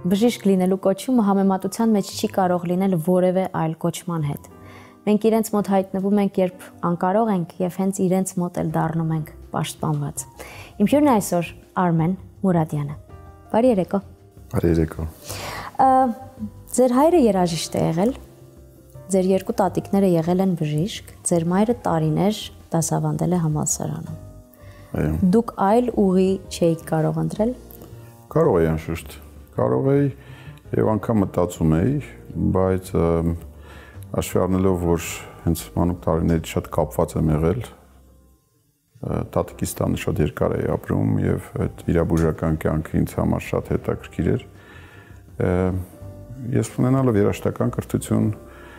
բժիշկ լինելու կոչումը համեմատության մեջ չի կարող լինել որևէ այլ կոչման հետ։ Մենք իրենց մոտ հայտնվում ենք, երբ անկարող ենք եւ հենց իրենց մոտ էլ դառնում ենք պաշտպանված։ Իմ հյուրն այսօր Armen Muradyan-ը։ Բարի երեկո։ Բարի երեկո։ Ձեր հայրը երաժիշտ է եղել, ձեր երկու տատիկները եղել են բժիշկ, ձեր մայրը տարիներ դասավանդել է համալսարանում։ Այո։ Դուք այլ ուղի չէիք կարող ընտրել։ Կարող էի անշուշտ, կարող էի եւ անգամ մտածում էի, բայց հաշվի առնելով, որ հենց մանուկ տարիներից շատ կապված եմ եղել, տատիկիս տանը շատ երկար էի ապրում եւ այդ վիրաբուժական կյանքը ինձ համար շատ հետաքրքիր էր։ Ես ունենալով երաժշտական կրթություն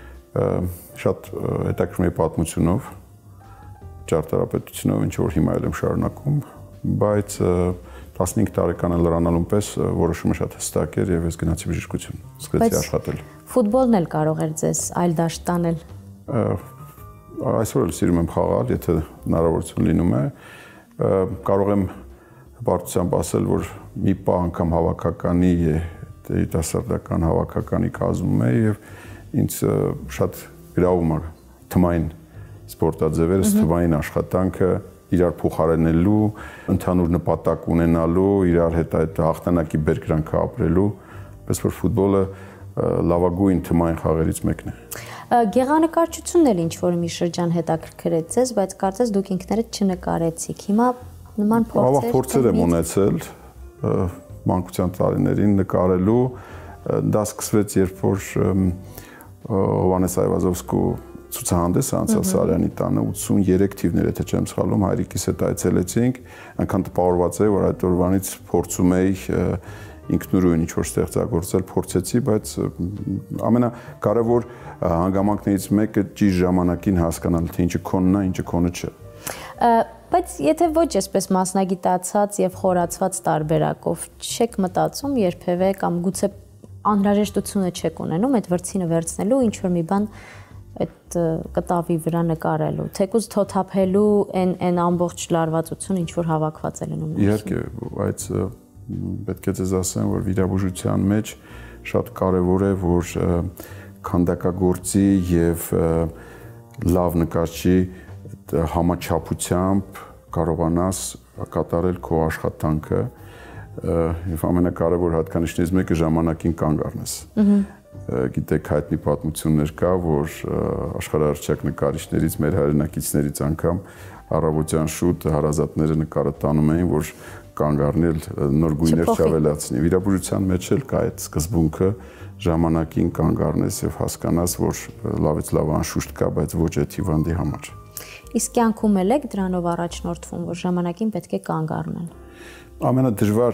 շատ հետաքրքիր էի պատմությունով, ճարտարապետությունով, ինչ որ հիմա էլ եմ շարունակում, բայց 15 տարեկան լրանալուն պես որոշումը շատ հստակ էր եւ ես գնացի բժշկություն, սկսեցի աշխատել։ Ֆուտբոլն էլ կարող էր ձեզ այլ դաշտ տանել։ Այսօր էլ սիրում եմ խաղալ, եթե հնարավորություն լինում է, կարող եմ հպարտությամբ ասել, որ մի պահ անգամ հավաքականի երիտասարդական հավաքականի կազմում է եւ ինձ շատ գրավում է թեմային սպորտաձևերը, թեմային աշխատանքը իրար փոխարինելու, ընդհանուր նպատակ ունենալու, իրար հետ այդ հաղթանակի բերկրանքը ապրելու, պես որ ֆուտբոլը լավագույն թեմային խաղերից մեկն է։ Գեղանկարչությունն էլ ինչ որ մի շրջան հետաքրքրեց ձեզ, բայց կարծես դուք ինքներդ չնկարեցիք։ Հիմա նման փորձեր եմ ունեցել մանկության տարիներին նկարելու, դա սկսվեց երբ որ Հովհաննես Այվազովսկու ցուցահանդեսը անցյալ Սարյանի տանը 83 թիվներ, եթե չեմ սխալվում, հայրիկիս հետ այցելեցինք, այնքան տպավորված էի, որ այդ օրվանից փորձում էի ինքնուրույն ինչ-որ ստեղծագործել, փորձեցի, բայց ամենակարևոր հանգամանքներից մեկը ճիշտ ժամանակին հասկանալ, թե ինչը քոնն է, ինչը քոնը չէ։ Բայց եթե ոչ այսպես մասնագիտացած եւ խորացված տարբերակով չեք մտածում երբևէ կամ գուցե անհրաժեշտությունը չեք ունենում այդ վրձինը վերցնելու ինչ որ մի բան այդ կտավի վրա նկարելու, թեկուզ թոթափելու այն ամբողջ լարվածությունը, ինչ որ հավաքված է լինում։ Իհարկե, բայց պետք է ձեզ ասեմ, որ վիրաբուժության մեջ շատ կարևոր է, որ քանդակագործի եւ լավ նկարչի համաչափությամբ կարողանաս կատարել քո աշխատանքը եւ ամենակարևոր հատկանիշներից մեկը ժամանակին կանգ առնես։ Գիտեք, հայտնի պատմություններ կա, որ աշխարհարչակ նկարիչներից, մեր հայրենակիցներից անգամ առավոտյան շուտ հարազատները նկարը տանում էին, որ կանգ առնել նոր գույներ չավելացնի։ Վիրաբուժության մեջ էլ կա այդ սկզբունքը, ժամանակին կանգ առնես եւ հասկանաս, որ լավից լավ անշուշտ կա, բայց ոչ այդ հիվանդի համար։ Իսկ կյանքում էլ եք դրանով առաջնորդվում, որ ժամանակին պետք է կանգ առնել։ Ամենադժվար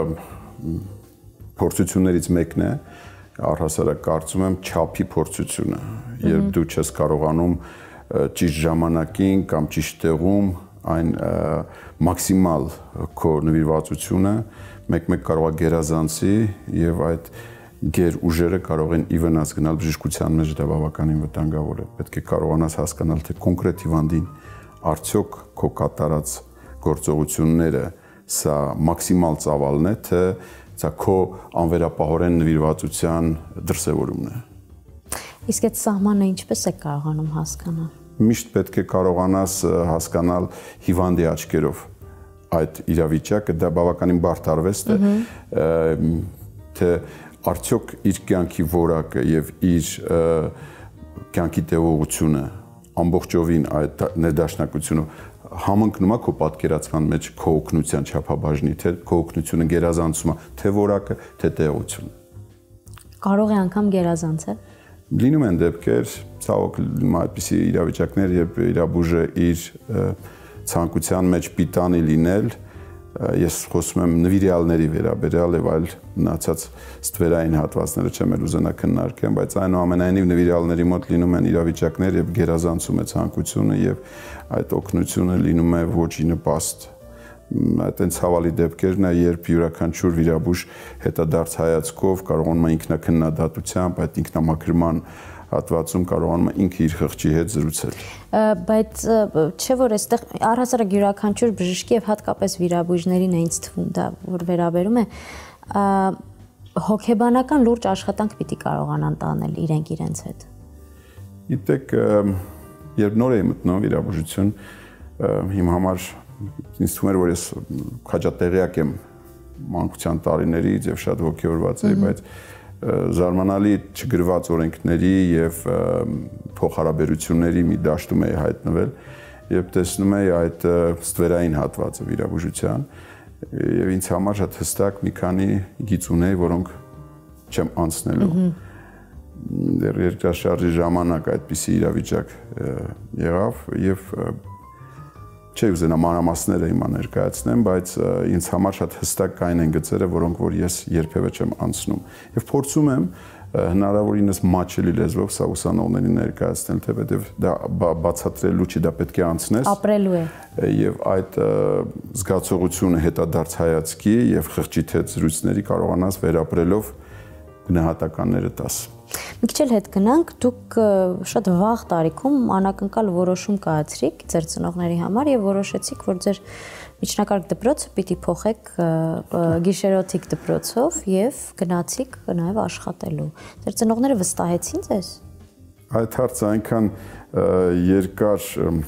փորձություններից մեկն է, առհասարակ կարծում եմ չափի փորձությունը, երբ դու չես կարողանում ճիշտ ժամանակին կամ ճիշտ տեղում այն մաքսիմալ քո նվիրվածությունը մեկ-մեկ կարող է գերազանցի եւ այդ գեր ուժերը կարող են ի վնաս գնալ բժշկության մեջ, դա բավականին վտանգավոր է։ Պետք է կարողանաս հասկանալ, թե կոնկրետ հիվանդին արդյոք քո կատարած գործողությունները սա մաքսիմալ ծավալն է, թե սա քո անվերապահորեն նվիրվածության դրսևորումն է։ Իսկ այդ սահմանը ինչպես է կարողանում հասկանալ։ Միշտ պետք է կարողանաս հասկանալ հիվանդի աչքերով այդ իրավիճակը, դա բավականին բարդ արվեստ է, թե արդյոք իր կյանքի որակը եւ իր կյանքի տևողությունը ամբողջովին այդ ներդաշնակությունը համընկնում է քո պատկերացման մեջ քո օգնության չափաբաժնի, թե քո օգնությունը գերազանցում է, թե որակը, թե տեղությունը։ Կարող է անգամ գերազանցել։ Լինում են դեպքեր, ցավոք այդպիսի իրավիճակներ, երբ վիրաբուժը իր ցանկության մեջ պիտանի լինել, ես խոսում եմ նվիրյալների վերաբերյալ եւ այլ մնացած ստվերային հատվածները չեմ էլ ուզենա քննարկեմ, բայց այնուամենայնիվ նվիրյալների մոտ լինում են իրավիճակներ, երբ գերազանցում է ցանկությունը եւ այդ օգնությունը լինում է ոչ ի նպաստ։ Այդտենց ցավալի դեպքերն է, երբ յուրաքանչյուր վիրաբույժ հետադարձ հայացքով կարողանում է ինքնակննադատությամբ այդ ինքնամաքրման հատվածում կարողանում է ինքը իր խղճի հետ զրուցել։ Բայց չէ՞ որ այստեղ առհասարակ յուրաքանչյուր բժշկի եւ հատկապես վիրաբույժներին է ինձ թվում դա որ վերաբերում է հոգեբանական լուրջ աշխատանք պիտի կարողանան տանել իրենք իրենց հետ։ Գիտեք, երբ նոր էի մտնում վիրաբուժություն, իմ համար ինձ թվում էր, որ ես քաջատեղյակ եմ մանկության տարիներից եւ շատ ոգևորված էի, բայց զարմանալի չգրված օրենքների եւ փոխհարաբերությունների մի դաշտում էի հայտնվել եւ տեսնում էի այդ ստվերային հատվածը վիրաբուժության եւ ինձ համար շատ հստակ մի քանի գիծուներ, որոնք չեմ անցնելու։ Դեռ երկրաշարժի ժամանակ այդպիսի իրավիճակ եղավ եւ չի ուզենա մանրամասները հիմա ներկայացնեմ, բայց ինձ համար շատ հստակ կային են գծերը, որոնք որ ես երբևէ չեմ անցնում։ Եվ փորձում եմ հնարավորինս մաչելի լեզվով սա ուսանողներին ներկայացնել, թեպետև դա բացատրելու չի, դա պետք է անցնես։ Ապրելու է։ Եվ այդ զգացողությունը հետադարձ հայացքի եւ խղճի թեթ զրույցների կարողանաս վերապրելով գնահատականները տաս։ Մի քիչ էլ հետ գնանք, դուք շատ վաղ տարիքում անակնկալ որոշում կայացրիք ձեր ծնողների համար եւ որոշեցիք, որ ձեր միջնակարգ դպրոցը պիտի փոխեք գիշերօթիկ դպրոցով եւ գնացիք նաեւ աշխատելու։ Ձեր ծնողները վստահեցին ձեզ։ Այդ հարցը այնքան երկար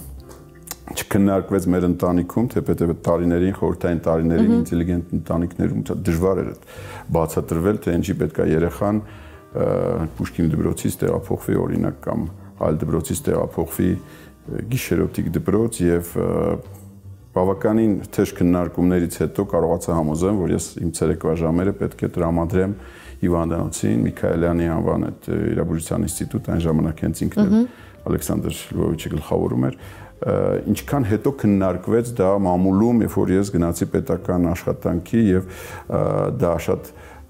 չքննարկվեց մեր ընտանիքում, թեպետև տարիներին, խորհրդային տարիներին ինտելիգենտ ընտանիքներում դժվար էր բացատրվել, թե ինչի պետք է երեխան Պուշկինի դպրոցից տեղափոխվի օրինակ կամ այլ դպրոցից տեղափոխվի գիշերօթիկ դպրոց եւ բավականին թեժ քննարկումներից հետո կարողացա համոզեմ, որ ես իմ ցերեկվա ժամերը պետք է տրամադրեմ Հիվանդանոցին, Միքայելյանի անվան այդ վիրաբուժության ինստիտուտ, այն ժամանակ հենց ինքն էլ Ալեքսանդր Լվովիչը գլխավորում էր, ինչքան հետո քննարկվեց դա մամուլում, երբ որ ես գնացի պետական աշխատանքի եւ դա շատ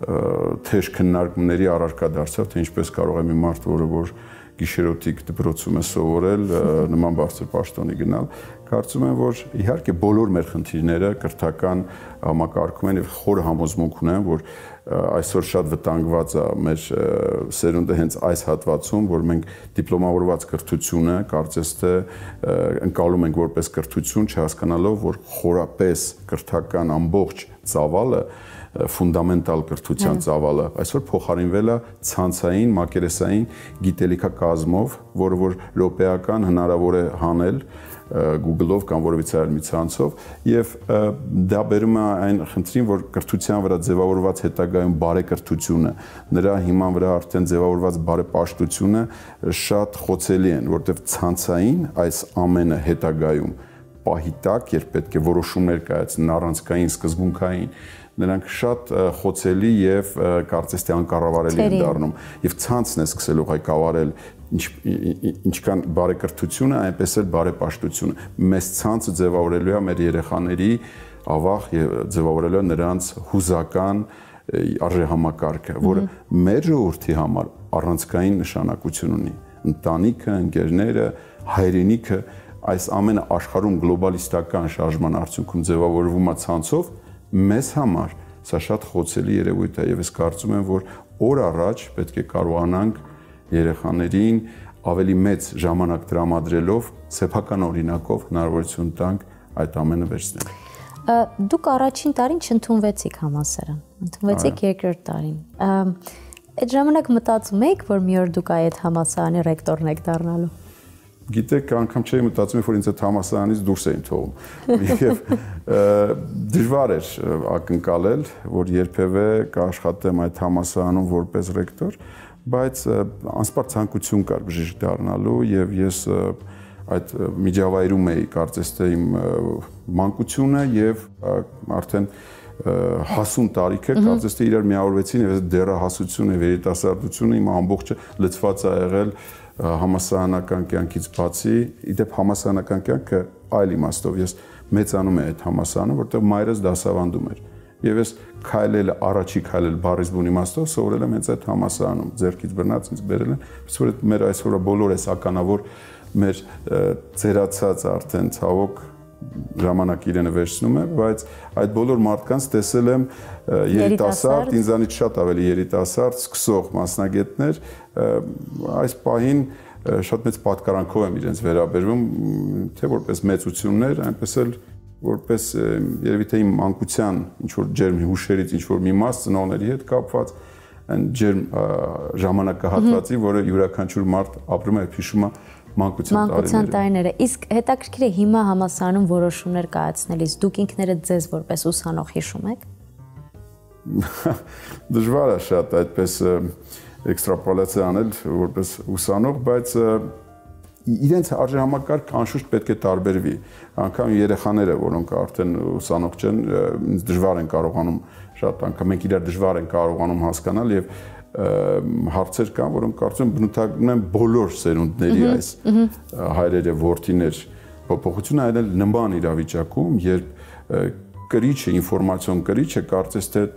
թեժ քննարկումների առարկա դարձավ, թե ինչպես կարող է մի մարդ, որը որ գիշերօթիկ դպրոցում է սովորել, նման բարձր պաշտոնի գնալ։ Կարծում եմ, որ իհարկե բոլոր մեր խնդիրները կրթական համակարգում են եւ խորը համոզմունք ունեմ, որ այսօր շատ վտանգված է մեր սերունդը հենց այս հատվածում, որ մենք դիպլոմավորված կրթությունը կարծես թե ընկալում ենք որպես կրթություն, չհասկանալով, որ խորապես կրթական ամբողջ ծավալը ֆունդամենտալ կրթության ծավալը այսօր փոխարինվել է ցանցային, մակերեսային գիտելիքակազմով, որը որ րոպեական հնարավոր է հանել Google-ով կամ որևիցե այլ մի ցանցով եւ դա բերում է այն խնդրին, որ կրթության վրա ձևավորված հետագայում բարեկրթությունը, նրա հիման վրա արդեն ձևավորված բարեպաշտությունը շատ խոցելի են, որտեղ ցանցային այս ամենը հետագայում պահի տակ, երբ պետք է որոշումներ կայացնեն առանցքային, սկզբունքային, նրանք շատ խոցելի եւ կարծես թե անկառավարելի են դառնում եւ ցանցն է սկսելու ղեկավարել ինչքան բարեկրթությունը, այնպես էլ բարեպաշտությունը։ Մեծ ցանցը ձևավորելու է մեր երեխաների ավաղ ձևավորելու է նրանց հուզական արժեհամակարգը, որը մեր ժողովրդի համար առանցքային նշանակություն ունի։ Ընտանիքը, ընկերները, հայրենիքը այս ամենը աշխարհում գլոբալիստական շարժման արդյունքում ձևավորվում է ցանցով, մեզ համար սա շատ խոցելի երևույթ է եւ ես կարծում եմ, որ օր առաջ պետք է կարողանանք երեխաներին ավելի մեծ ժամանակ տրամադրելով սեփական օրինակով հնարավորություն տանք այդ ամենը վերցնել։ Դուք առաջին տարին չընդունվեցիք համալսարան, ընդունվեցիք երկրորդ տարին։ Այդ ժամանակ մտածում եք, որ մի օր դուք այդ համալսարանի ռեկտորն եք դառնալու։ Գիտեք, անգամ չէի մտածում, որ ինձ այդ համալսարանից դուրս էին թողում։ Եվ դժվար էր ակնկալել, որ երբևէ կաշխատեմ այդ համալսարանում որպես ռեկտոր, բայց անսպառ ցանկություն կար բժիշկ դառնալու եւ ես այդ միջավայրում էի կարծես թե իմ մանկությունը եւ արդեն հասուն տարիքը կարծես թե իրար միավորվեցին եւ դեռահասությունը եւ երիտասարդությունը իմ ամբողջը լցված է եղել համասարանական կյանքից բացի, իդեպ համասարանական կյանքը այլ իմաստով ես մեծանում եմ այդ համասարանում, որտեղ մայրս դասավանդում էր։ Եվ ես քայլել առաջի քայլել բառից բուն իմաստով սովորել եմ հենց այդ համասարանում, ձեռքից բռնած ինձ բերել են, այսօր մեր այսօրը բոլոր էս ականավոր մեր ծերացած արդեն ցավոք ժամանակ իրենը վերցնում է, բայց այդ բոլոր մարդկանց տեսել եմ երիտասարդ, ինձանից շատ ավելի երիտասարդ, սկսող մասնագետներ, այս պահին շատ մեծ պատկարանքով եմ իրենց վերաբերվում, թե որպես մեծություններ, այնպես էլ որպես երևի թե իմ մանկության ինչ որ ջերմ հուշերից ինչ որ մի մաս ծնողների հետ կապված այն ջերմ ժամանակահատվածի, որը յուրաքանչյուր մարդ ապրում է, հիշում է մանկության տարիները։ Իսկ հետաքրքիր է հիմա համալսարանում որոշումներ կայացնելիս դուք ինքներդ ձեզ որպես ուսանող հիշում եք։ Դժվար է շատ այդպես էքստրապոլացիա անել որպես ուսանող, բայց իրենց արժեհամակարգ անշուշտ պետք է տարբերվի։ Անկամ երեխաները, որոնք արդեն ուսանող չեն, ինձ դժվար են կարողանում շատ անգամ մենք իրար դժվար են կարողանում հասկանալ եւ հարցեր կան, որոնք կարծում եմ բնութագրում են բոլոր սերունդների այս հայրեր եւ որդիներ փոփոխությունը այլ նման իրավիճակում, երբ կրիչը, ինֆորմացիոն կրիչը կարծես թե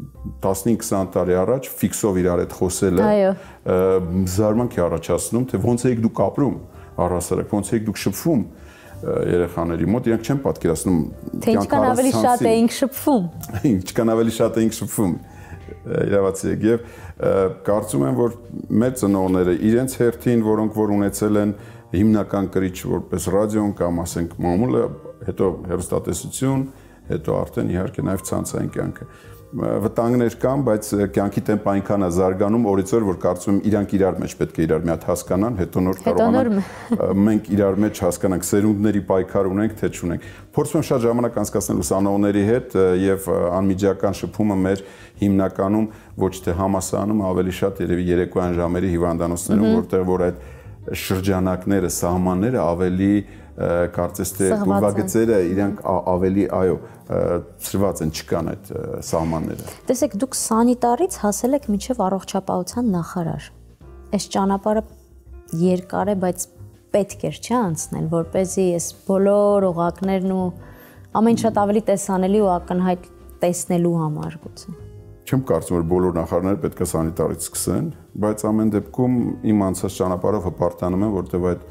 15-20 տարի առաջ ֆիքսով իրար հետ խոսելը զարմանք է առաջացնում, թե ոնց եք դուք ապրում առհասարակ, ոնց եք դուք շփվում երեխաների մոտ, իրենք չեն պատկերացնում թե ինչքան ավելի շատ էինք շփվում։ Ինչքան ավելի շատ էինք շփվում, իրավացի եք, եւ կարծում եմ, որ մեր ծնողները իրենց հերթին, որոնք որ ունեցել են հիմնական կրիչ որպես ռադիոն կամ ասենք մամուլը, հետո հեռուստատեսություն, հետո արդեն իհարկե նաև ցանցային կյանքը վտանգներ կան, բայց կյանքի տեմպը այնքան է զարգանում օրից օր, որ կարծում եմ իրանք իրար մեջ պետք է իրար մի հատ հասկանան, հետո նոր կարողանանք մենք իրար մեջ հասկանանք սերունդների պայքար ունենք, թե չունենք։ Փորձում եմ շատ ժամանակ անցկացնել ուսանողների հետ եւ անմիջական շփումը մեր հիմնականում ոչ թե համալսարանում, ավելի շատ երևի երեկոյան ժամերի հիվանդանոցներում, որտեղ որ այդ շրջանակները, սահմանները ավելի կարծես թե ուրվագծերը իրանք ավելի այո ծրված են, չկան այդ սահմանները։ Տեսեք, դուք սանիտարից հասել եք մինչև առողջապահության նախարար։ Այս ճանապարհը երկար է, բայց պետք էր չէ անցնել, որպեսզի այս բոլոր օղակներն ու ամեն շատ ավելի տեսանելի ու ակնհայտ տեսնելու համար գուցե։ Չեմ կարծում, որ բոլոր նախարարները պետք է սանիտարից սկսեն, բայց ամեն դեպքում իմ անցած ճանապարհով հպարտանում եմ, որտեղ այդ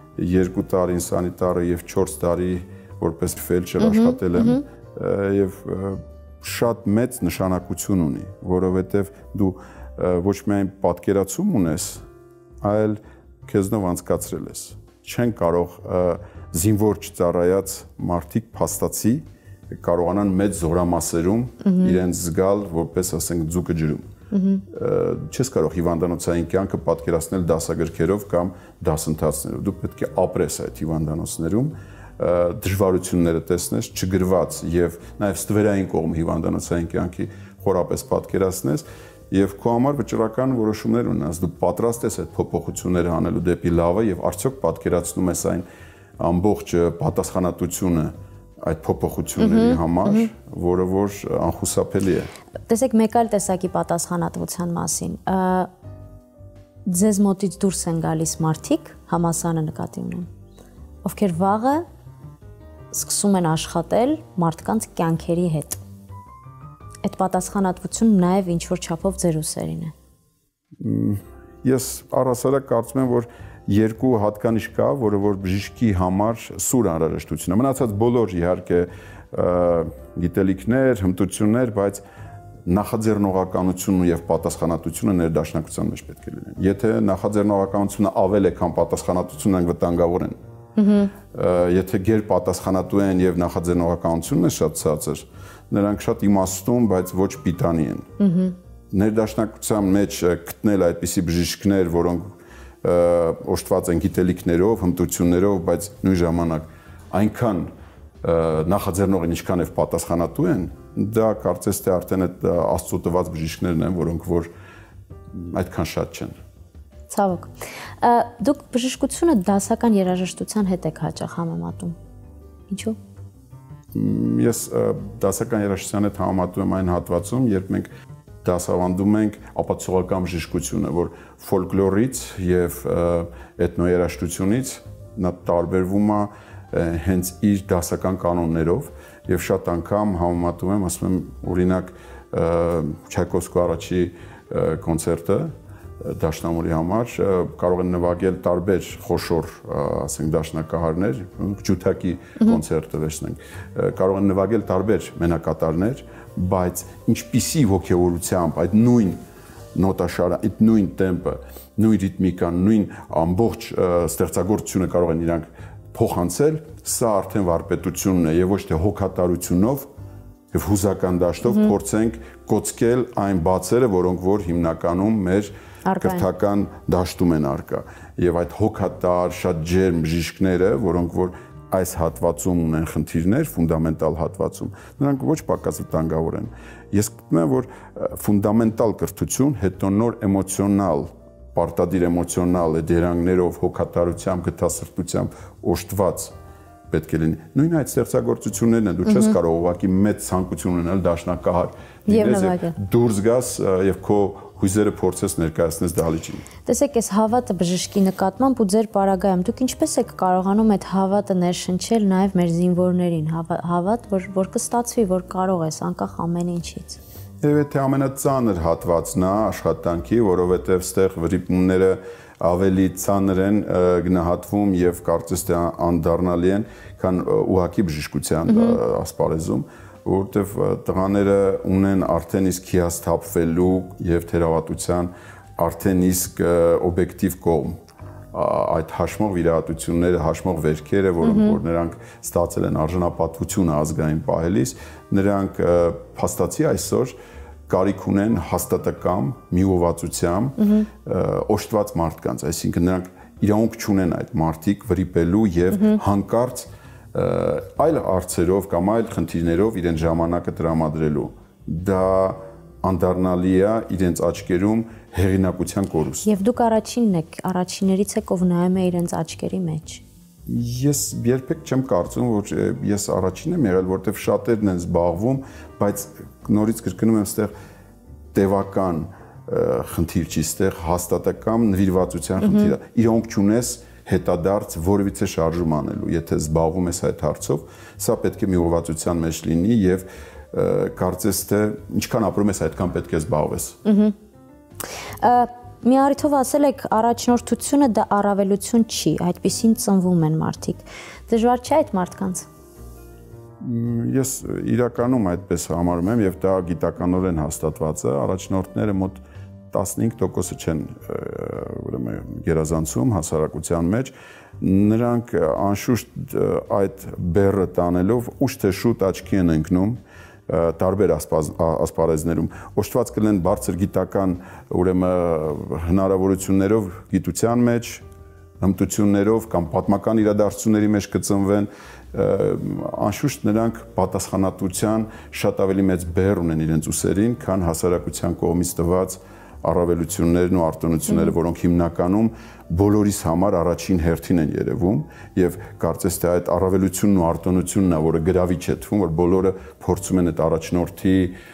2 տարին սանիտարը եւ 4 տարի որպես ֆելչեր աշխատել եմ եւ շատ մեծ նշանակություն ունի, որովհետեւ դու ոչ միայն պատկերացում ունես, այլ քեզնով անցկացրել ես։ Չեն կարող զինվոր չծառայած մարդիկ փաստացի կարողանան մեծ զորամասերում իրենց զգալ որպես ասենք ձուկը ջրում։ Չես կարող հիվանդանոցային կյանքը պատկերացնել դասագրքերով կամ դասընթացներով։ Դու պետք է ապրես այդ հիվանդանոցներում, դժվարությունները տեսնես, չգրված եւ նաեւ ստվերային կողմ հիվանդանոցային կյանքի խորապես պատկերացնես եւ քո համար վճռական որոշումներ ունենաս։ Դու պատրաստ ես այդ փոփոխությունները անելու դեպի լավը եւ արդյոք պատկերացնում ես այն ամբողջ պատասխանատվությունը այդ փոփոխությունների համար, որը որ անխուսափելի է։ Տեսեք, մեկ այլ տեսակի պատասխանատվության մասին։ Ձեզ մոտից դուրս են գալիս մարդիկ, համալսարանը նկատի ունեմ, ովքեր վաղը սկսում են աշխատել մարդկանց կյանքերի հետ։ Այդ պատասխանատվությունը նաև ինչ-որ չափով ձեր ուսերին է։ Ես առհասարակ կարծում եմ, որ երկու հատկանիշ կա, որը որ բժիշկի համար սուր անհրաժեշտություն է։ Մնացած բոլոր իհարկե գիտելիքներ, հմտություններ, բայց նախաձեռնողականությունն եւ պատասխանատվությունը ներդաշնակության մեջ պետք է լինեն։ Եթե նախաձեռնողականությունը ավել է, քան պատասխանատվությունն, այն վտանգավոր են։ Եթե գեր պատասխանատու են եւ նախաձեռնողականությունն է շատ ցածր, նրանք շատ իմաստուն, բայց ոչ պիտանի են։ Ներդաշնակության մեջ գտնել այդպիսի բժիշկներ, որոնք օժտված են գիտելիքներով, հմտություններով, բայց նույն ժամանակ այնքան նախաձեռնող են, ինչքան եւ պատասխանատու են, դա կարծես թե արդեն այդ աստծո տված բժիշկներն են, որոնք որ այդքան շատ չեն։ Ցավոք։ Դուք բժշկությունը դասական երաժշտության հետ եք հաճախ համեմատում։ Ինչու՞։ Ես դասական երաժշտության հետ համեմատում եմ այն հատվածում, երբ մենք դասավանդում ենք ապացուցողական բժշկությունը, որ ֆոլկլորից եւ էթնոերաժշտությունից նա տարբերվում է հենց իր դասական կանոններով եւ շատ անգամ համեմատում եմ, ասում եմ, օրինակ Չայկովսկու առաջի կոնցերտը դաշնամուրի համար կարող են նվագել տարբեր խոշոր, ասենք, դաշնակահարներ, ջութակի կոնցերտը վերցնենք, կարող են նվագել տարբեր մենակատարներ, բայց ինչպիսի ոգևորությամբ այդ նույն նոտաշարը, այդ նույն տեմպը, նույն ռիթմիկան, նույն ամբողջ ստեղծագործությունը կարող են իրանք փոխանցել, սա արդեն վարպետությունն է եւ ոչ թե հոգատարությունով եւ հուզական դաշտով փորձենք կոծկել այն բացերը, որոնք որ հիմնականում մեր կրթական դաշտում են արկա եւ այդ հոգատար, շատ ջերմ բժիշկները, որոնք որ այս հատվածում ունեն խնդիրներ, ֆունդամենտալ հատվածում, նրանք ոչ պակաս վտանգավոր են։ Ես գտնում եմ, որ ֆունդամենտալ կրթություն, հետո նոր էմոցիոնալ, պարտադիր էմոցիոնալ դերանգներով, հոգատարությամբ, գտասրտությամբ օժտված պետք է լինի։ Նույն այդ ստեղծագործություններն են, դու չես կարող ուղղակի մեծ ցանկություն ունենալ դաշնակահար լինես եւ դուրս գաս եւ քո հույզերը փորձես ներկայացնես դահլիճին։ Տեսեք, այս հավատը բժշկի նկատմամբ ու ձեր պարագայում դուք ինչպես եք կարողանում այդ հավատը ներշնչել նաեւ մեր զինվորներին, հավատ, որ կստացվի, որ կարող ես անկախ ամեն ինչից։ Եվ եթե ամենածանր հատվածն է աշխատանքի, որովհետեւ ստեղ վրիպումները ավելի ծանր են գնահատվում եւ կարծես թե անդառնալի են, քան ուղակի բժշկության ասպարեզում, որովհետեւ տղաները ունեն արդեն իսկ հիասթափվելու եւ թերավատության արդեն իսկ օբյեկտիվ կողմ այդ հաշմող վիրահատությունները, հաշմող վերքերը, որոնք որ նրանք ստացել են արժանապատվությունը ազգային պահելիս, նրանք փաստացի այսօր կարիք ունեն հաստատակամ, միուղղվածությամբ օժտված մարդկանց, այսինքն նրանք իրավունք չունեն այդ մարդիկ վրիպելու եւ հանկարծ այլ հարցերով կամ այլ խնդիրներով իրենց ժամանակը տրամադրելու։ Դա անդառնալի է իրենց աչքերում հեղինակության կորուստ։ Եվ դուք առաջինն եք, առաջիներից եք, ով նայում է իրենց աչքերի մեջ։ Ես երբեք չեմ կարծում, որ ես առաջին եմ եղել, որտեղ շատերն են զբաղվում, բայց նորից կրկնում եմ, ստեղ տևական խնդիր չի, ստեղ հաստատակամ նվիրվածության խնդիր է։ Իրավունք չունես հետադարձ որևիցե շարժում անելու, եթե զբաղվում ես այդ հարցով, սա պետք է միուղղվածության մեջ լինի եւ կարծես թե ինչքան ապրում ես, այդքան պետք է զբաղվես։ Մի առիթով ասել եք, առաջնորդությունը դա առավելություն չի, այդպիսին ծնվում են մարդիկ։ Դժվար չէ այդ մարդկանց։ Ես իրականում այդպես համարում եմ եւ դա գիտականորեն հաստատված է, առաջնորդները մոտ 15%-ը չեն ուրեմն գերազանցում հասարակության մեջ, նրանք անշուշտ այդ բեռը տանելով ուշ թե շուտ աչքի են ընկնում տարբեր ասպարեզներում օժտված կլեն բարձր գիտական ուրեմն հնարավորություններով գիտության մեջ, հմտություններով կամ պատմական իրադարձությունների մեջ կծնվեն, անշուշտ նրանք պատասխանատվության շատ ավելի մեծ բեռ ունեն իրենց ուսերին, քան հասարակության կողմից տված առավելություններն ու արտոնությունները, որոնք հիմնականում բոլորիս համար առաջին հերթին են երևում եւ կարծես թե այդ առավելությունն ու արտոնությունն է, որը գրավիչ է թվում, որ բոլորը փորձում են այդ առաջնորդի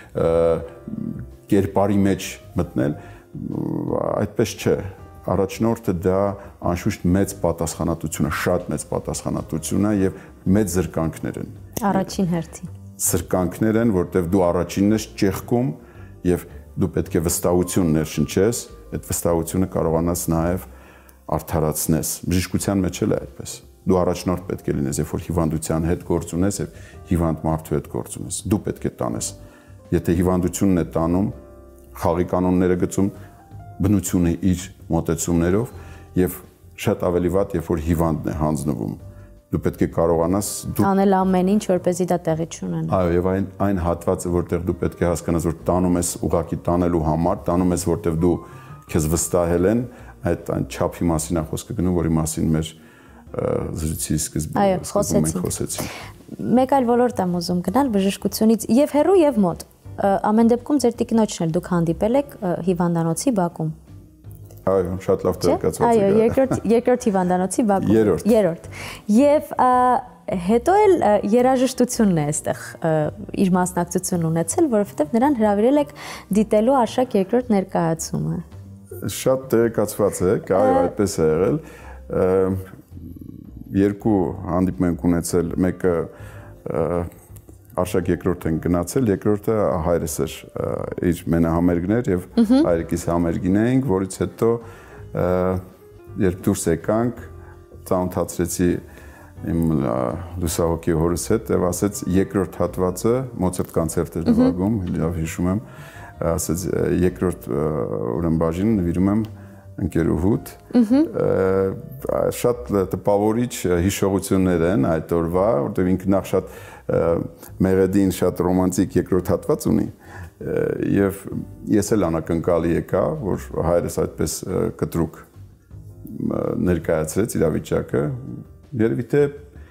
կերպարի մեջ մտնել, այդպես չէ։ Առաջնորդը դա անշուշտ մեծ պատասխանատվություն է, շատ մեծ պատասխանատվություն է եւ մեծ զրկանքներ են։ Առաջին հերթին։ Զրկանքներ են, որտեղ դու առաջինն ես ճեղքում եւ դու պետք է վստահություն ներշնչես, այդ վստահությունը կարողանաս նաև արդարացնես։ Բժշկության մեջ էլ է այդպես։ Դու առաջնորդ պետք է լինես, երբ որ հիվանդության հետ գործ ունես եւ հիվանդ մարդու հետ գործ ունես։ Դու պետք է տանես։ Եթե հիվանդությունն է տանում, խաղի կանոնները գծում, բնությունը իր մոտեցումներով եւ շատ ավելի վատ, երբ որ հիվանդն է հանձնվում։ Դու պետք է կարողանաս անել ամեն ինչ, որպեսզի դա տեղի չունենա։ Այո, եւ այն հատվածը, որտեղ դու պետք է հասկանաս, որ տանում ես ուղակի տանելու համար, տանում ես, որտեղ դու քեզ վստահել են, այն չափի մասին է խոսքը գնում, որի մասին մեր զրույցի սկզբում խոսեցինք։ Մեկ այլ ոլորտ եմ ուզում գնալ բժշկությունից եւ հեռու եւ մոտ։ Ամեն դեպքում ձեր տիկնոջն էլ դուք հանդիպել եք հիվանդանոցի բակում։ Այո, շատ լավ տեղեկացված եք։ Այո, երկրորդ հիվանդանոցի բակում։ Երրորդ։ Եվ հետո էլ երաժշտությունն է այստեղ իր մասնակցությունն ունեցել, որովհետև նրան հրավիրել եք դիտելու Արշակ երկրորդ ներկայացումը։ Շատ տեղեկացված եք, այո, այդպես է եղել։ Երկու հանդիպում ենք ունեցել, մեկը Արշակ երկրորդ են գնացել, երկրորդը հայրս էր իր մենահամերգն էր եւ հայրիկիս համերգին էինք, որից հետո երբ դուրս եկանք, ծանոթացրեցի իմ լուսահոգի հորս հետ եւ ասեց երկրորդ հատվածը Մոցարտ կոնցերտ էր նվագում, լավ հիշում եմ, ասեց երկրորդ ուրեմն բաժինը նվիրում եմ ընկերուհուտ, շատ տպավորիչ հիշողություններ են այդ օրվա, որտեղ ինքը նախ շատ մեղեդին շատ ռոմանտիկ երկրորդ հատված ունի, եւ ես էլ անակնկալի եկա, որ հայրս այդպես կտրուկ ներկայացրեց իրավիճակը, երևի թե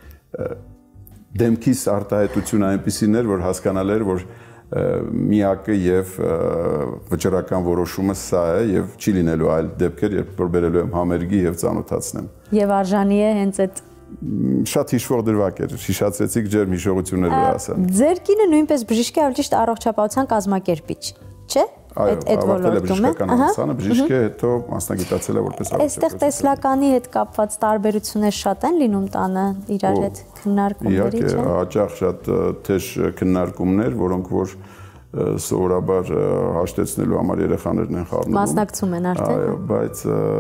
դեմքիս արտահայտությունը այնպիսին էր, որ հասկանալ էր, որ միակը եւ վճռական որոշումը սա է եւ չի լինելու այլ դեպքեր, երբ որ բերելու եմ համերգի եւ ծանոթացնեմ։ Եվ արժանի է հենց այդ շատ հիշվող դրվագ էր, հիշացրեցիք ջերմ հիշողություններ վրա ասա։ Ձեր կինը նույնպես բժիշկ է, ավելի ճիշտ առողջապահության կազմակերպիչ, չէ՞։ Այդ ոլորտում է։ Բժիշկ է, հետո մասնագիտացել է որպես առողջապահ։ Այստեղ տեսլականի հետ կապված տարբերություններ շատ են լինում տանը իրար հետ քննարկումների, չէ՞։ Իհարկե, հաճախ շատ թեժ քննարկումներ, որոնք որ սովորաբար հաշտեցնելու համար երեխաներն են խառնվում։ Մասնակցում են արդեն։ Այո, բայց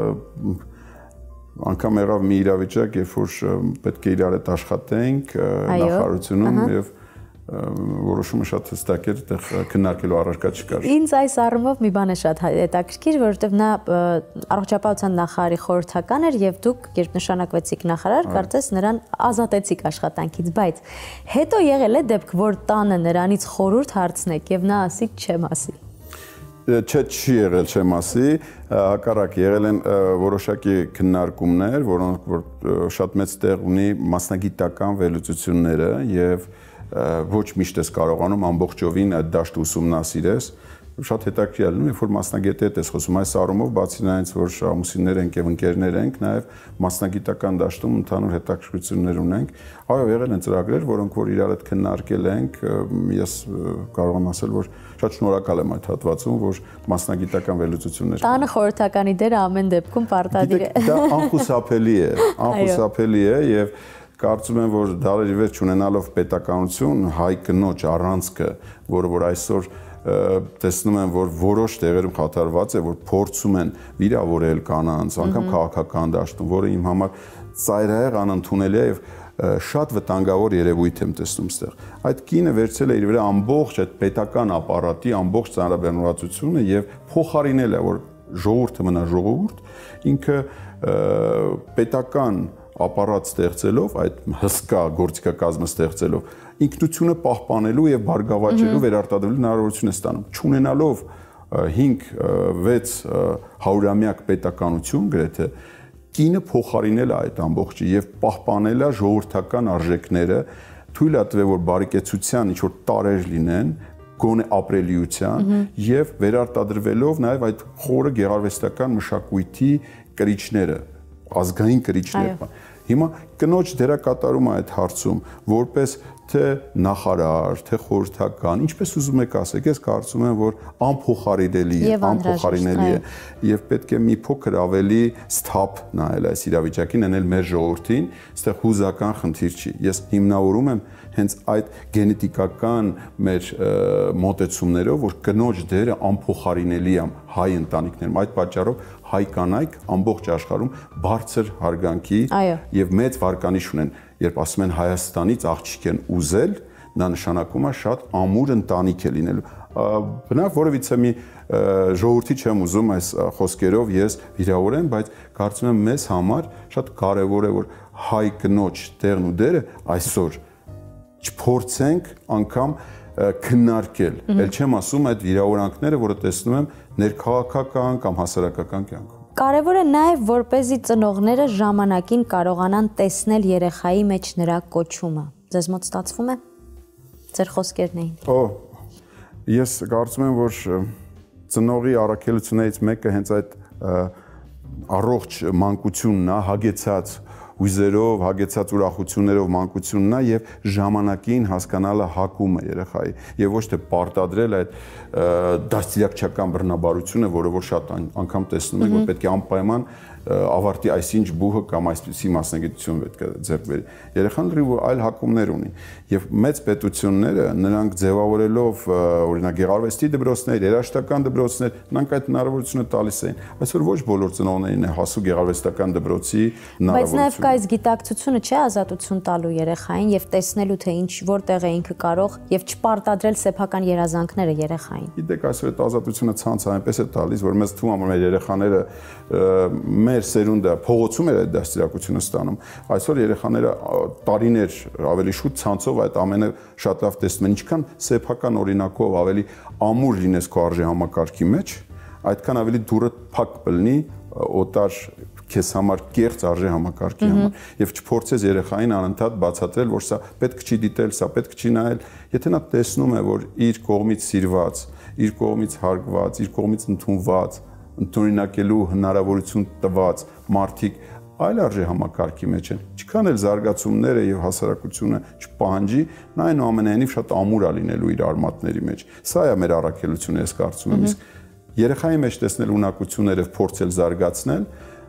անգամ եղավ մի իրավիճակ, երբ որ պետք է իրար հետ աշխատենք նախարարությունում եւ որոշումը շատ հստակ էր, այդտեղ քննարկելու առարկա չկար։ Ինձ այս առումով մի բան է շատ հետաքրքիր, որովհետև նա առողջապահության նախարարի խորհրդական էր եւ դուք երբ նշանակվեցիք նախարար, կարծես նրան ազատեցիք աշխատանքից, բայց հետո եղել է դեպք, որ տանը նրանից խորհուրդ հարցնեք եւ նա ասի չեմ ասի։ Չի եղել չեմ ասի, հակառակ եղել են որոշակի քննարկումներ, որոնք որ շատ մեծ տեղ ունի մասնագիտական վերլուծությունները եւ ոչ միշտ ես կարողանում ամբողջովին այդ դաշտը ուսումնասիրես, շատ հետաքրքիր է լինում, երբ որ մասնագետի հետ ես խոսում, այս առումով բացի նրանից, որ ամուսիններ ենք եւ ընկերներ ենք, նաեւ մասնագիտական դաշտում ընդհանուր հետաքրքրություններ ունենք։ Այո, եղել են ծրագրեր, որոնք որ իրար հետ քննարկել ենք, ես կարող եմ ասել, որ շատ շնորհակալ եմ այդ հատվածում, որ մասնագիտական վերլուծություններ։ Տանը խորհրդականի դերը ամեն դեպքում պարտադիր է։ Դա անխուսափելի է եւ կարծում եմ, որ դարերի վերջ ունենալով պետականություն, հայ կնոջ առանցքը, որը որ այսօր տեսնում եմ, որ որոշ տեղերում խաթարված է, որ փորձում են վիրավորել կանանց, անգամ քաղաքական դաշտում, որը իմ համար ծայրահեղ անընդունելի է եւ շատ վտանգավոր երևույթ եմ տեսնում ստեղ։ Այդ կինը վերցել է իր վրա ամբողջ այդ պետական ապարատի ամբողջ ծանրաբեռնվածությունը եւ փոխարինել է, որ ժողովուրդը մնա ժողովուրդ, ինքը պետական ապարատ ստեղծելով, այդ հսկա գործիքակազմը ստեղծելով, ինքնությունը պահպանելու եւ բարգավաճելու վերարտադրելու հնարավորություն է ստանում։ Չունենալով 5-6 հարյուրամյակ պետականություն գրեթե կինը փոխարինել է այդ ամբողջը եւ պահպանել է ժողովրդական արժեքները, թույլ է տվել, որ բարեկեցության ինչ որ տարեր լինեն, գոնե ապրելիության եւ վերարտադրվելով նաեւ այդ խորը գեղարվեստական մշակույթի կրիչները, ազգային կրիչներ։ Հիմա կնոջ դերակատարումը այդ հարցում որպես թե նախարար, թե խորհրդական, ինչպես ուզում եք ասեք, ես կարծում եմ, որ անփոխարինելի է եւ պետք է մի փոքր ավելի սթափ նայել այս իրավիճակին, անել մեր ժողովրդին, այստեղ հուզական խնդիր չի։ Ես հիմնավորում եմ հենց այդ գենետիկական մեր մոտեցումներով, որ կնոջ դերը անփոխարինելի է հայ ընտանիքներում։ Այդ պատճառով հայ կանայք ամբողջ աշխարհում բարձր հարգանքի եւ մեծ վարկանիշ ունեն։ Երբ ասում են Հայաստանից աղջիկ են ուզել, նա նշանակում է շատ ամուր ընտանիք է լինելու։ Բնավ որևիցե մի ժողովրդի չեմ ուզում այս խոսքերով ես վիրավորեմ, բայց կարծում եմ մեզ համար շատ կարևոր է, որ հայ կնոջ տեղն ու դերը այսօր չփորձենք անգամ քննարկել։ Էլ չեմ ասում այդ վիրավորանքները, որը տեսնում եմ ներքաղաքական կամ հասարակական կյանքում։ Կարևոր է նաև, որպեսզի ծնողները ժամանակին կարողանան տեսնել երեխայի մեջ նրա կոչումը։ Ձեզ մոտ ստացվում է։ Ձեր խոսքերն էին։ Ես կարծում եմ, որ ծնողի առաքելություններից մեկը հենց այդ առողջ մանկությունն է, հագեցած հույզերով, հագեցած ուրախություններով մանկությունն է եւ ժամանակին հասկանալը հակումը երեխայի եւ ոչ թե պարտադրել այդ դաստիարակչական բռնաբարությունը, որը որ շատ անգամ տեսնում ենք, որ պետք է անպայման ավարտի այսինչ բուհը կամ այսպիսի մասնագիտություն պետք է ձեռք բերի։ Երեխան լրիվ այլ հակումներ ունի եւ մեծ պետությունները նրանք ձևավորելով օրինակ գեղարվեստի դպրոցներ, երաժշտական դպրոցներ, նրանք այդ հնարավորությունը տալիս էին։ Այսօր ոչ բոլոր ծնողներին է հասու գեղարվեստական դպրոցի հնարավորությունը։ Բայց նաեւ կա այս գիտակցությունը չէ ազատություն տալու երեխային եւ տեսնելու թե ինչ որտեղ է ինքը կարող եւ չպարտադրել սեփական երազանքները երեխային։ Գիտեք, այսօր այդ ազատությունը ցանցը այնպես է տալիս, որ մեզ թվում է մեր երեխաները մեր սերունդը փողոցում էր այդ դաստիարակությունը ստանում։ Այսօր երեխաները տարիներ ավելի շուտ ցանցով այդ ամենը շատ լավ տեսնում են, ինչքան սեփական օրինակով ավելի ամուր լինես քո արժե համակարգի մեջ, այդքան ավելի դուրը փակ կլինի օտար քեզ համար կեղծ արժե համակարգի համար եւ չփորձես երեխային անընդհատ բացատրել, որ սա պետք չի դիտել, սա պետք չի նայել, եթե նա տեսնում է, որ իր կողմից սիրված, իր կողմից հարգված, իր կողմից ընդունված, ընդօրինակելու հնարավորություն տված մարդիկ այլ արժե համակարգի մեջ են, չքան էլ զարգացումները եւ հասարակությունը չպահանջի, նա այնուամենայնիվ շատ ամուր է լինելու իր արմատների մեջ։ Սա է մեր առաքելությունը, ես կարծում եմ, իսկ երեխայի մեջ տեսնել ունակությունները, փորձել զարգացնել,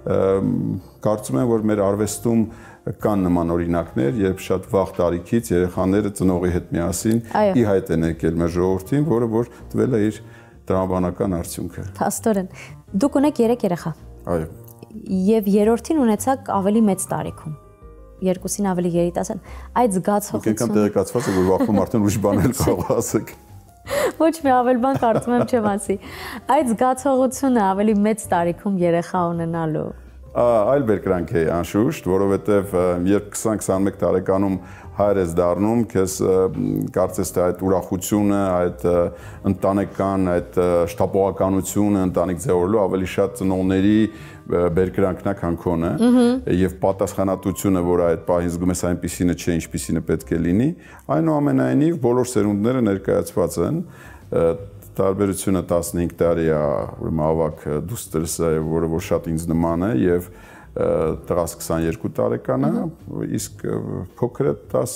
կարծում եմ, որ մեր արվեստում կան նման օրինակներ, երբ շատ վաղ տարիքից երեխաները ծնողի հետ միասին ի հայտ են եկել մեր ժողովրդին, որը որ տվել է իր տրամաբանական արդյունքը։ Փաստորեն, դուք ունեք 3 երեխա։ Այո։ Եվ երրորդին ունեցաք ավելի մեծ տարիքում։ Երկուսին ավելի երիտասարդ։ Այդ զգացողությունը։ Ինքնական տեղեկացված է, որ վախում արդեն ուրիշ բաներ կարող ասեք։ Ոչ մի ավել բան կարծում եմ չեմ ասի։ Այդ զգացողությունը ավելի մեծ տարիքում երեխա ունենալու։ Այլ բերկրանք է անշուշտ, որովհետև երբ 20-21 տարեկանում հայր ես դառնում, քեզ կարծես թե այդ ուրախությունը, այդ ընտանեկան, այդ շտապողականությունը ընտանիք ձևավորելու ավելի շատ ծնողների բերկրանքն է, քան քոնը, եւ պատասխանատվությունը, որ այդ պահին զգում ես այնպիսինը չէ, ինչպիսինը պետք է լինի, այնուամենայնիվ բոլոր սերունդները ներկայացված են, տարբերությունը 15 տարի է, ուրեմն ավակ դուստրսը, որը որ շատ ինձ նման է եւ տղաս 22 տարեկան է, իսկ փոքրը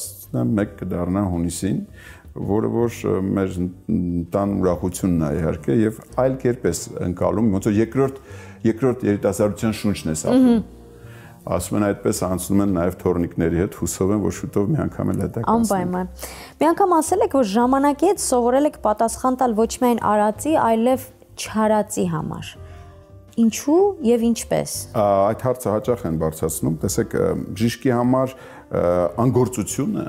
11 կդառնա հունիսին, որը որ մեր տան ուրախությունն է իհարկե եւ այլ կերպ է ընկալում, ոնց որ երկրորդ երիտասարդության շունչն է ապրում։ Ասում են այդպես անցնում են նաև թորնիկների հետ, հուսով են, որ շուտով մի անգամ էլ հետա կասեն։ Անպայման։ Մի անգամ ասել եք, որ ժամանակի հետ սովորել եք պատասխան տալ ոչ միայն արածի, այլև չարածի համար։ Ինչու եւ ինչպես։ Այդ հարցը հաճախ են բարձրացնում, տեսեք, բժիշկի համար անգործությունը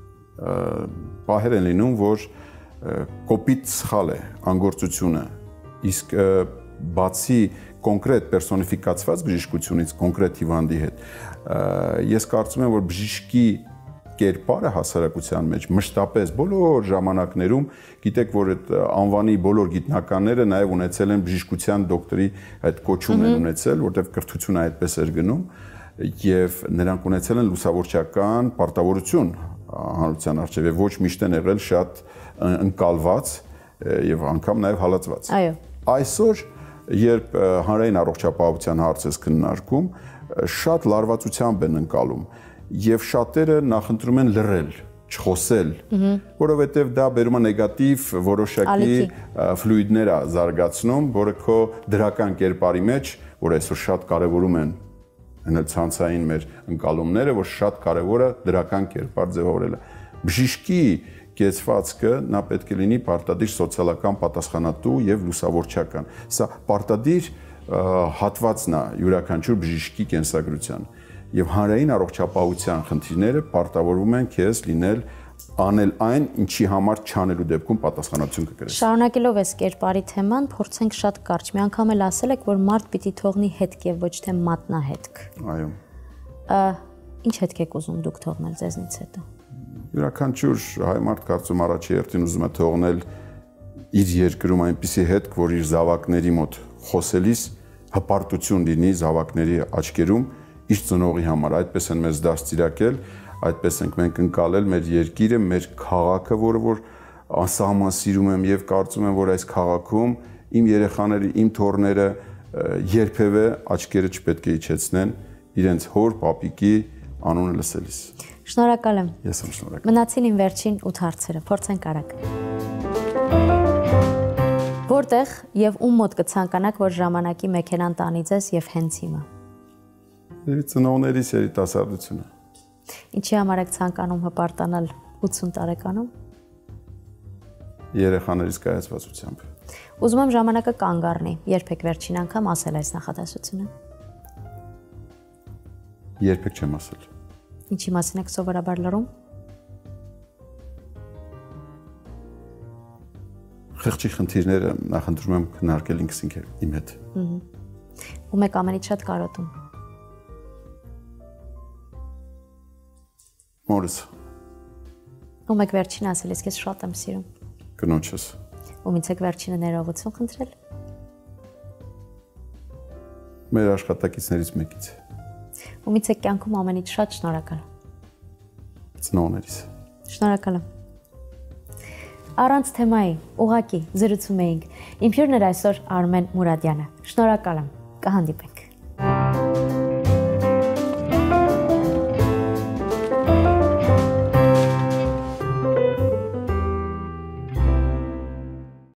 պահեր են լինում, որ կոպիտ սխալ է անգործությունը, իսկ բացի կոնկրետ պերսոնիֆիկացված բժշկությունից կոնկրետ հիվանդի հետ ես կարծում եմ, որ բժշկի կերպարը հասարակության մեջ մշտապես բոլոր ժամանակներում գիտեք, որ այդ անվանի բոլոր գիտնականները նաև ունեցել են բժշկության դոկտորի այդ կոչումն են ունեցել, որտեղ կրթությունը այդպես էր գնում եւ նրանք ունեցել են լուսավորչական պարտավորություն հանրության առջեւ եւ ոչ միշտ են եղել շատ ընկալված եւ անգամ նաև հալածված։ Այո։ Այսօր երբ հանրային առողջապահության հարց ես քննարկում, շատ լարվածությամբ են ընկալում եւ շատերը նախընտրում են լռել, չխոսել, որովհետեւ դա բերում է նեգատիվ որոշակի ֆլուիդներ է զարգացնում, որը քո դրական կերպարի մեջ, որ այսօր շատ կարեւորում են հենց ցանցային մեր ընկալումները, որ շատ կարեւոր է դրական կերպար ձևավորելը։ Բժիշկի կեցվածքը նա պետք է լինի պարտադիր սոցիալական պատասխանատու եւ լուսավորչական։ Սա պարտադիր հատվածն է յուրաքանչյուր բժիշկի կենսագրության։ Եվ հանրային առողջապահության խնդիրները պարտավորվում են քեզ լինել անել այն, ինչի համար չանելու դեպքում պատասխանատվություն կկրես։ Շարունակելով այս կերպարի թեման, փորձենք շատ կարճ։ Մի անգամ էլ ասել եք, որ մարդ պիտի թողնի հետք եւ ոչ թե մատնահետք։ Այո։ Ինչ հետք եք ուզում դուք թողնել ձեզնից հետո։ Յուրաքանչյուր հայ մարդ կարծում առաջի հերթին ուզում է թողնել իր երկրում այնպիսի հետք, որ իր զավակների մոտ խոսելիս հպարտություն լինի զավակների աչքերում իր ծնողի համար։ Այդպես են մեզ դաստիարակել, այդպես ենք մենք ընկալել մեր երկիրը, մեր քաղաքը, որը որ անսահման սիրում եմ եւ կարծում եմ, որ այս քաղաքում իմ երեխաները, իմ թոռները երբևէ աչքերը չպետք է իջեցնեն իրենց հոր, պապիկի անունը լսելիս։ Շնորհակալ եմ։ Ես եմ շնորհակալ։ Մնացին իմ վերջին 8 հարցերը, փորձենք արագ։ Որտեղ եւ ում մոտ կցանկանաք, որ ժամանակի մեքենան տանի ձեզ եւ հենց հիմա։ Ծնողներիս երիտասարդությունը։ Ինչի համար եք ցանկանում հպարտանալ 80 տարեկանում։ Երեխաներից կայացվածությամբ։ Ուզում եմ ժամանակը կանգ առնի, երբ եք վերջին անգամ ասել այս նախադասությունը։ Երբեք չեմ ասել։ Ինչի մասին եք սովորաբար լռում։ Խղճի խնդիրները նախընտրում եմ քննարկել ինքս իմ հետ։ Ում եք ամենից շատ կարոտում։ Մորս։ Ում եք վերջին ասել, իսկ ես շատ եմ սիրում։ Կնոջս։ Ումից եք վերջինը ներողություն խնդրել։ Մեր աշխատակիցներից մեկից։ Ումից եք կյանքում ամենից շատ շնորհակալ։ Ծնողներիս։ Շնորհակալ եմ։ Առանց թեմայի, ուղղակի զրուցում էինք։ Իմ հյուրն էր այսօր Armen Muradyan-ը։ Շնորհակալ եմ։ Կհանդիպենք։